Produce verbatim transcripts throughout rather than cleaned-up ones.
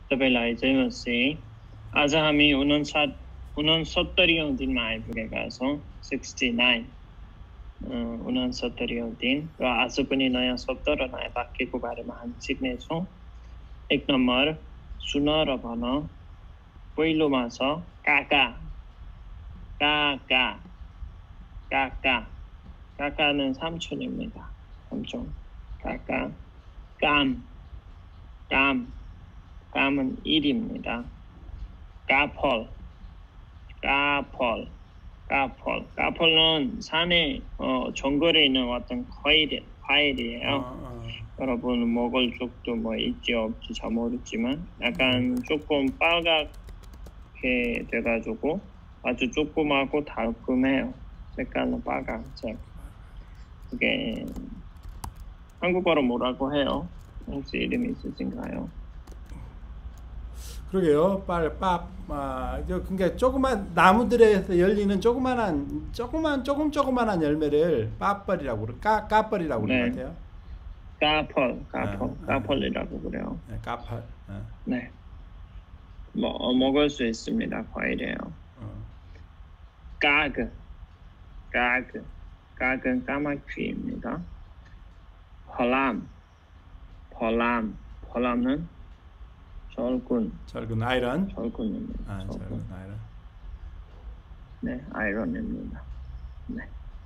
तपाईँलाई जय मसी आज हामी उनन्साठ उनसत्तरीऔँ दिनमा आइपुगेका छौँ सिक्सटी नाइन उनसत्तरीऔँ दिन र आज पनि नयाँ शब्द र नयाँ वाक्यको बारेमा हामी सिक्नेछौँ। एक नम्बर सुन र भन। पहिलोमा छ काका काका काका काका는 삼촌입니다. 삼촌 काका 깜 깜 깜은 일입니다. 까펄 까펄 까펄 까펄은 산에 어, 정글에 있는 어떤 과일, 과일이에요. 어, 어. 여러분 먹을 쪽도 뭐 있지 없지 잘 모르지만 약간 음. 조금 빨갛게 돼가지고 아주 조그맣고 달콤해요. 색깔은 빨간색. 그게 한국어로 뭐라고 해요? 혹시 이름이 있으신가요? 그러게요. 빨, 빠, 아, 그러니까 조그만 나무들에서 열리는 조그만한, 조그만, 조금 조그만한 열매를 빠뻘이라고 그래, 까, 까뻘이라고 그러는 것 같아요. 까펄, 까펄, 네, 까펄이라고 네. 그래요. 네, 까펄. 네. 네. 뭐 먹을 수 있습니다. 과일이에요. 어. 까그, 까그, 까그는 까마귀입니다. 벌람, 벌람, 벌람은 절군. 절군 아이런. 절군입니다. 아, 절군. 절군 아이런. 네, 아이런입니다. 네.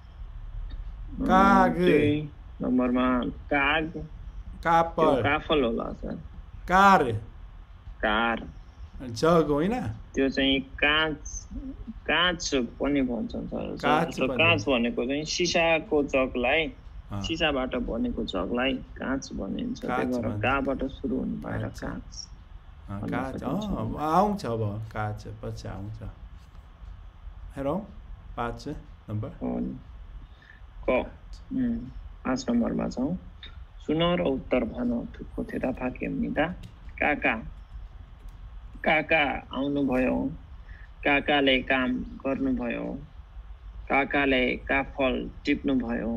까그. 넘버만 까그. 까펄. 까펄 올라서. 까르. 까르. 저거이나. त्यो चाहिँ काँच काँच पनि भन्छन् सर. काँच भनेको चाहिँ सिसाको जगलाई सिसाबाट बनेको जगलाई काँच भनिन्छ. त्यही भएर काबाट सुरु हुने भएर काँच. काँच अँ आउँछ अब काँच पछि आउँछ. हेरौँ पाँच नम्बर क पाँच नम्बरमा छौँ. सुन र उत्तर भन थुक्को थेदा फाक्यमिदा. काका काका आउनुभयो. काकाले काम गर्नुभयो. काकाले काफल टिप्नुभयो.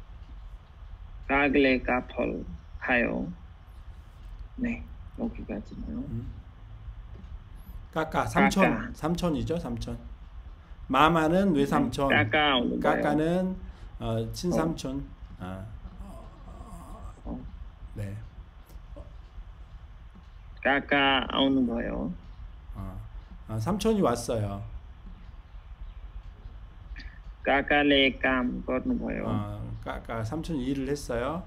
कागले काफल खायो. 네, 여기까지네요. 까까 삼촌 까까. 삼촌이죠. 삼촌. 마마는 외삼촌. 네, 까까 오는 까까는 어, 친삼촌. 어. 아. 어. 네. 까까 오는 거요. 어. 어, 삼촌이 왔어요. 까까레 काम गर्नुभयो. 어, 까까 삼촌이 일을 했어요.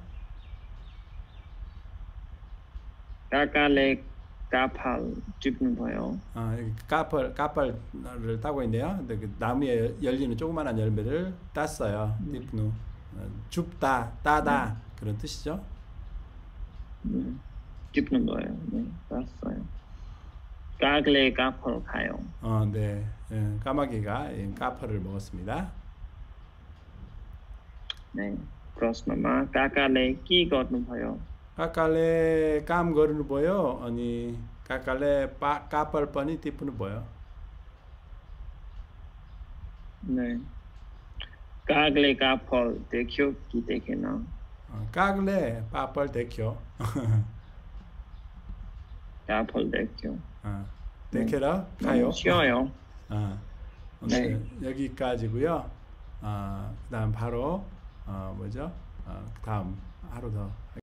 까까레 까팔 찝नुभयो. 아, 여기 까펄 까펄을 따고 있네요. 근데 그 나무에 열리는 조그만한 열매를 땄어요. 띠프누 줍다 따다 네. 그런 뜻이죠. 네. 찝는 거예요. 네, 땄어요. 까글레 까펄 가요. 어, 네. 예, 까마귀가 까펄을 먹었습니다. 네. प्रश्नमा काकाले के गर्नुभयो? काकाले काम गर्नुभयो अनि काकाले पा कापल पनि टिप्नुभयो. 네. कागले काफल देख्यो कि देखेन? कागले पापल देख्यो. काफल देख्यो. 아, देखेर 가요. 쉬어요. 아, 오늘 네. 여기까지고요. 아, 그다음 바로 어, 뭐죠? 어, 다음 하루 더